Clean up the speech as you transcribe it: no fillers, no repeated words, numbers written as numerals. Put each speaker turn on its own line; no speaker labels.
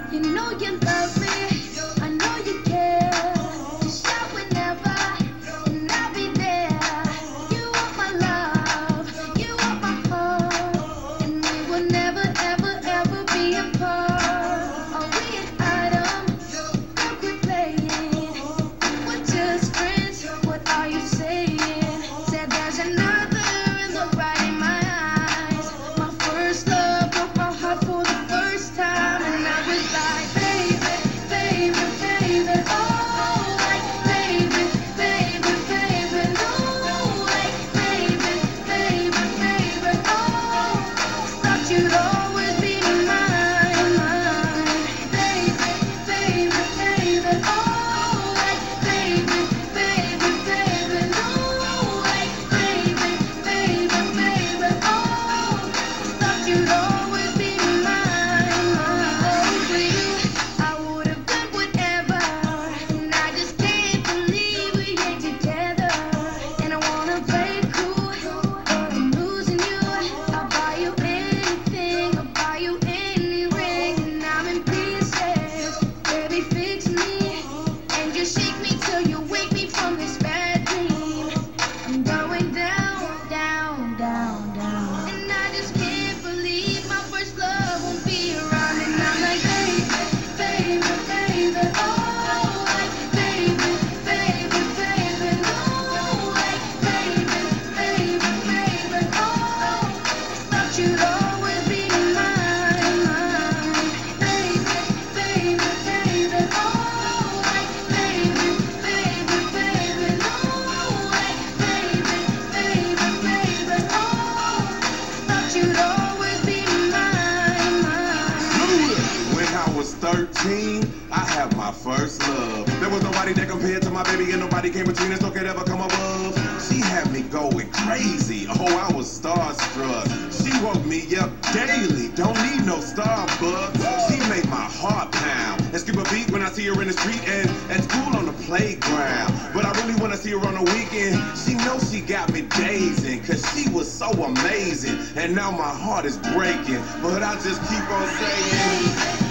You know you love me, I know you care. Just shout whenever, and I'll be there. You are my love, you are my heart, and we will never, ever, ever be apart. Are we an item? Don't quit playing. We're just friends, what are you saying? Said there's another in the right in my eyes. My first love broke my heart for the first time, and I was like, baby, baby, baby, oh, like, baby, baby, baby, no, like, baby, baby, baby, oh, thought you'd always be mine, mine, baby, baby, baby, oh, like, baby, baby, baby, no, like, baby, baby, baby, oh, thought you'd always be mine, mine. Oh, for you, I would have done whatever, and I just can't believe we ain't together. And I wanna play cool, but I'm losing you. I'll buy you anything, I'll buy you any ring, and I'm in pieces. Baby, fix me, and just shake me till you wake me from this bad dream. I'm going down, down, down, down, and I just can't believe my first love won't be around. And I'm like, baby, baby, baby, oh, like, baby, baby, baby, no, like, baby, baby, baby, oh, thought you'd always be mine, mine, baby, baby, baby, oh, like, baby, baby, baby, no, like, baby, baby, baby, oh, thought you'd always be mine, mine.
When I was 13, I had my first love. There was nobody that compared to my baby, and nobody came between us or could ever come above. She had me going crazy. Oh, I was starstruck. She woke me up daily. Don't need no Starbucks. She made my heart pound and skip a beat when I see her in the street and at school on the playground. But I really want to see her on the weekend. She knows she got me dazing, cause she was so amazing. And now my heart is breaking, but I just keep on saying,